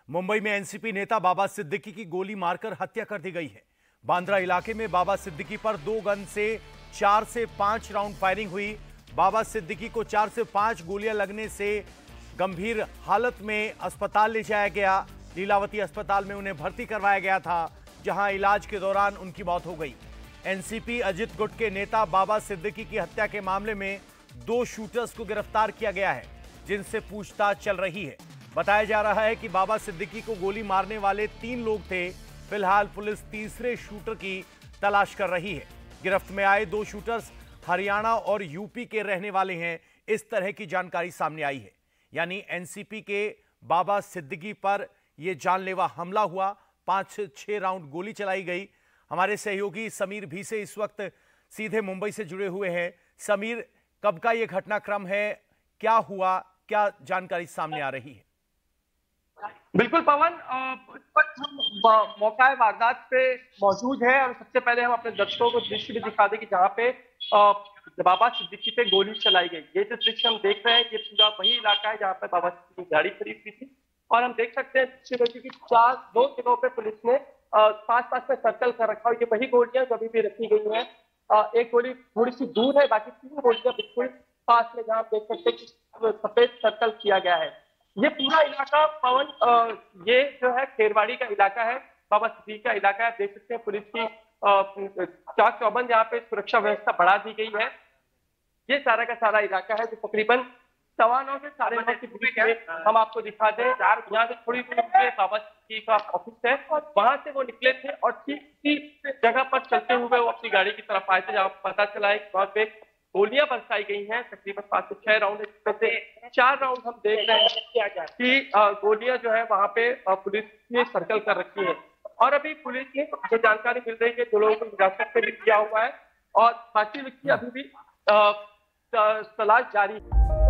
मुंबई में एनसीपी नेता बाबा सिद्दीकी की गोली मारकर हत्या कर दी गई है। बांद्रा इलाके में बाबा सिद्दीकी पर 2 गन से 4 से 5 राउंड फायरिंग हुई। बाबा सिद्दीकी को 4 से 5 गोलियां लगने से गंभीर हालत में अस्पताल ले जाया गया। लीलावती अस्पताल में उन्हें भर्ती करवाया गया था, जहां इलाज के दौरान उनकी मौत हो गई। एनसीपी अजित गुट के नेता बाबा सिद्दीकी की हत्या के मामले में 2 शूटर्स को गिरफ्तार किया गया है, जिनसे पूछताछ चल रही है। बताया जा रहा है कि बाबा सिद्दीकी को गोली मारने वाले 3 लोग थे। फिलहाल पुलिस तीसरे शूटर की तलाश कर रही है। गिरफ्त में आए 2 शूटर्स हरियाणा और यूपी के रहने वाले हैं, इस तरह की जानकारी सामने आई है। यानी एनसीपी के बाबा सिद्दीकी पर यह जानलेवा हमला हुआ, 5-6 राउंड गोली चलाई गई। हमारे सहयोगी समीर भी से इस वक्त सीधे मुंबई से जुड़े हुए हैं। समीर, कब का यह घटनाक्रम है, क्या हुआ, क्या जानकारी सामने आ रही है? बिल्कुल पवन, हम मौका वारदात पे मौजूद है और सबसे पहले हम अपने दर्शकों को दृश्य भी दिखा दें कि जहाँ पे बाबा सिद्दीकी पे गोली चलाई गई। ये जो दृश्य हम देख रहे हैं, ये पूरा वही इलाका है जहाँ पे बाबा सिद्दीकी की गाड़ी खड़ी हुई थी। और हम देख सकते हैं कि 2 जगहों पे पुलिस ने पास में सर्कल कर रखा है। ये वही गोलियां जो अभी भी रखी गई हैं। एक गोली थोड़ी सी दूर है, बाकी 3 गोलियां बिल्कुल पास में, जहाँ आप देख सकते हैं कि सफेद सर्कल किया गया है। ये पूरा इलाका पवन, ये जो है खेरवाड़ी का इलाका है, बाबा सिद्दीकी का इलाका है। देख सकते हैं पुलिस की चाक चौबंद यहाँ पे सुरक्षा व्यवस्था बढ़ा दी गई है। ये सारा का सारा इलाका है जो तकरीबन 9:15 से 9:30 के बीच में हम आपको दिखा दें। यहाँ से थोड़ी दूर पे बाबा सिद्दीकी का ऑफिस है, वहां से वो निकले थे और ठीक इसी जगह पर चलते हुए वो अपनी गाड़ी की तरफ आए थे, जहाँ पता चला है कि वहां पे गोलियां बरसाई गई हैं। तकरीबन 5 से 6 राउंड, इसमें से 4 राउंड हम देख रहे हैं कि गोलियां जो है वहां पे पुलिस ने सर्कल कर रखी है। और अभी पुलिस ने जो जानकारी मिल रही है, 2 लोगों को हिरासत में भी किया हुआ है और बाकी व्यक्ति अभी भी तलाश जारी है।